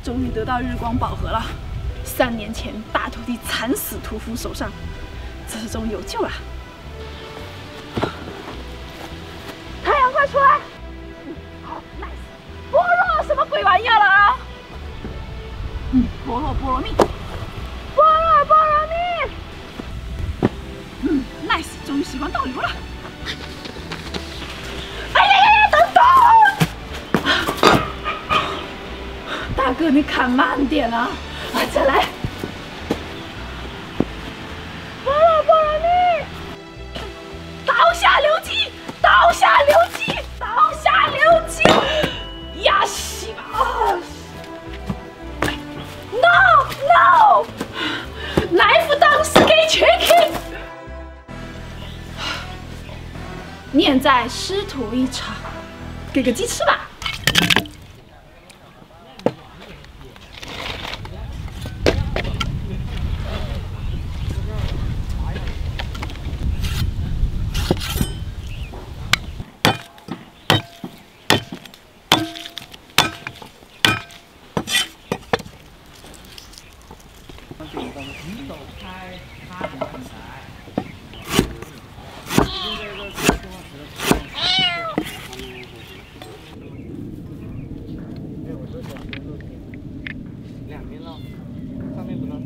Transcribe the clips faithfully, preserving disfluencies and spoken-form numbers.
终于得到日光宝盒了。三年前大徒弟惨死屠夫手上，这次终于有救了。太阳快出来！嗯，好 ，nice。菠萝什么鬼玩意儿了啊？嗯，菠萝菠萝蜜，菠萝菠萝蜜。嗯 ，nice， 终于时光倒流了。哎呀呀呀，等等！大哥，你砍慢点啊！啊，再来。菠萝菠萝蜜，刀下留情，刀下留情，刀下留情！呀西吧 ！No no， knife down skate chicken。念在师徒一场，给个鸡翅吧。 你走开，他进来。两边了，上面不能。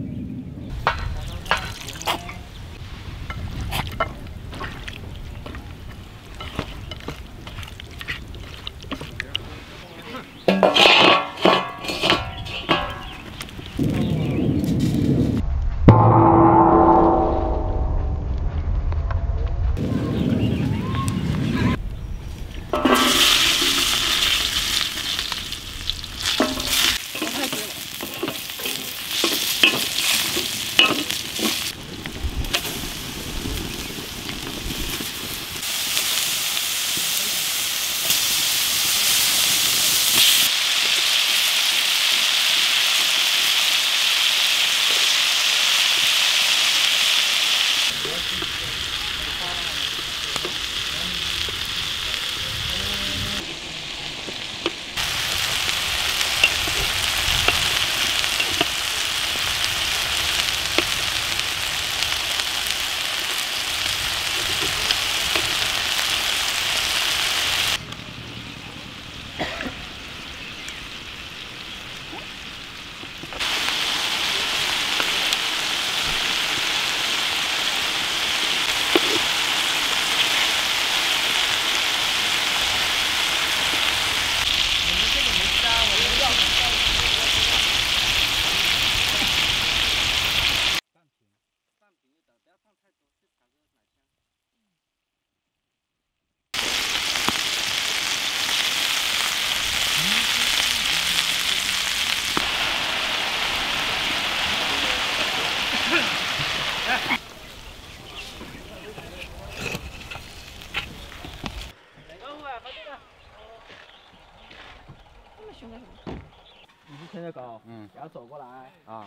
你是牵着狗，嗯，然后走过来啊。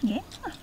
耶。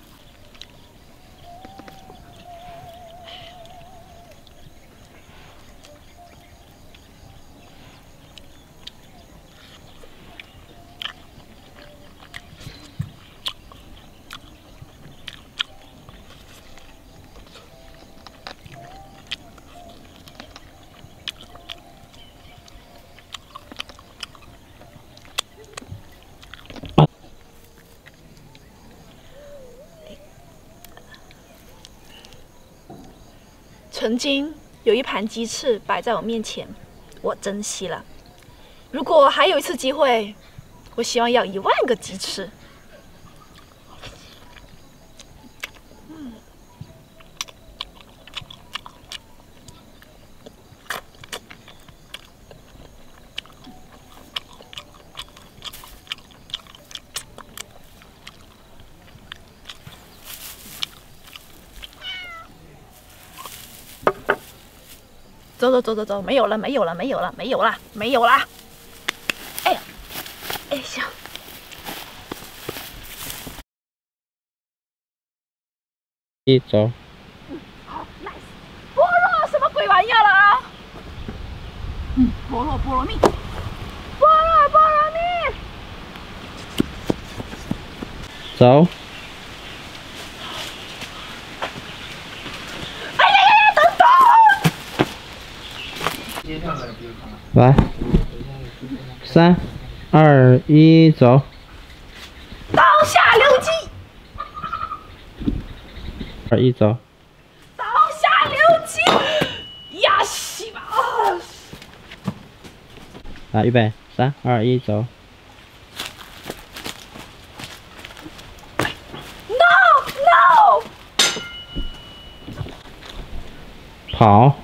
曾经有一盘鸡翅摆在我面前，我珍惜了。如果还有一次机会，我希望要一万个鸡翅。嗯，走走走走走，没有了，没有了，没有了，没有了，没有了。哎呀，哎行。 一走。 嗯，好 ，nice。菠萝什么鬼玩意儿了啊？嗯，菠萝菠萝蜜，菠萝菠萝蜜。 走。 哎呀呀呀！等等。 来，三、二、一，走。 刀下留鸡。 二一走。 刀下留鸡。呀西吧！ 来，预备，三、二、一，走。 No no。 跑。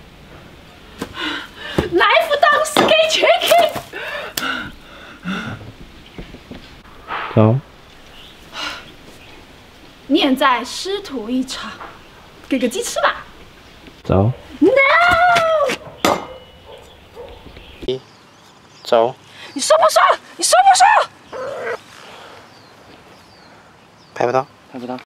Knife down, skin chicken。 走。 念在师徒一场，给个鸡翅吧。 走。 No。 一，走。 你说不说？你说不说？ 拍不到。 拍不到。